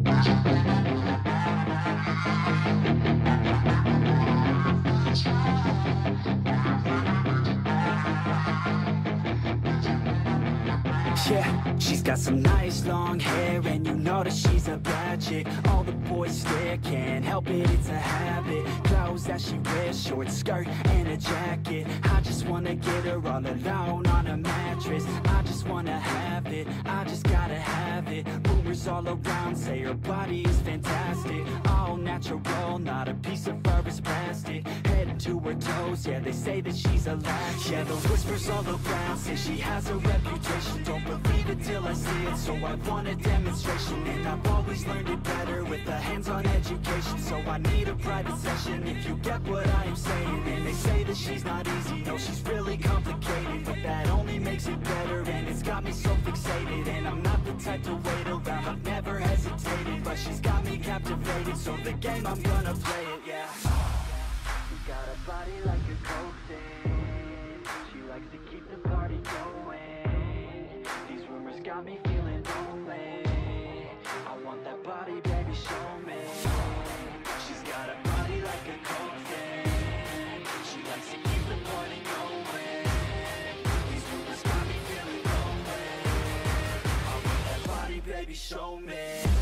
Yeah, she's got some nice long hair, and you know that she's a bad chick. All the boys stare, can't help it, it's a habit. Clothes that she wears, short skirt and a jacket. I just wanna get her all alone on a mattress. I just wanna have it, I just gotta have it. Rumors all around say her body is fantastic. All natural, not a piece of fur is plastic. Head to her toes, yeah, they say that she's a latch. Yeah, the whispers all around say she has a reputation. Don't believe it till I see it, so I want a demonstration. And I've always learned it better with a hands-on education. So I need a private session, if you get what I am saying. And they say that she's not easy, no, she's really complicated. But that only makes it better, and it's got me so fixated. And I'm not the type to wait around, I've never hesitated. But she's got me captivated, so the game, I'm gonna play it, yeah. She got a body like a coaxin', she likes to keep the party going. These rumors got me feeling lonely, I want that body, baby, show me. She's got a body like a coaxin', she likes to keep the party going. These rumors got me feeling lonely, I want that body, baby, show me.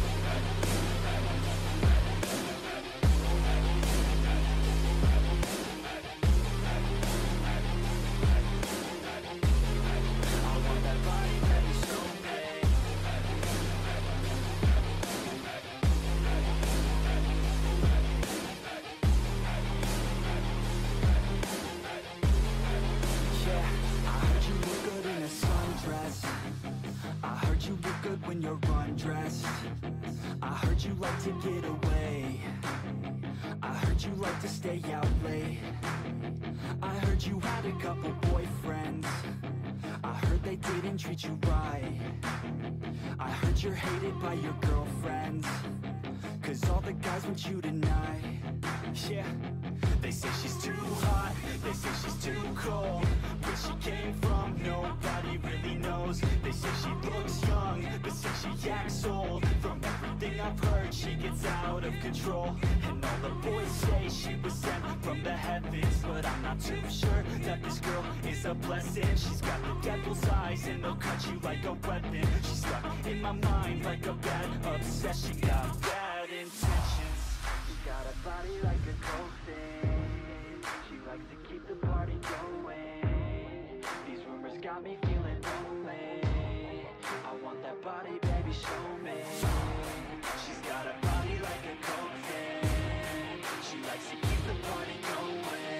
I heard you look good when you're undressed. I heard you like to get away. I heard you like to stay out late. I heard you had a couple boyfriends. I heard they didn't treat you right. I heard you're hated by your girlfriends, 'cause all the guys want you tonight. Yeah, they say she's too hot, they say she's too cold. Where she came from, nobody really knows. They say she looks young, but say she acts old. From everything I've heard, she gets out of control. And all the boys say she was sent from the heavens, but I'm not too sure that this girl is a blessing. She's got the devil's eyes, and they'll cut you like a weapon. She's stuck in my mind like a bad obsession. Got bad intentions. She's got a body like a coaxin', she likes to keep the party going. These rumors got me feeling lonely, I want that body, baby, show me. She's got a body like a coaxin', she likes to keep the party going.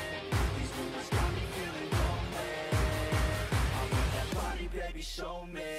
These rumors got me feeling lonely, I want that body, baby, show me.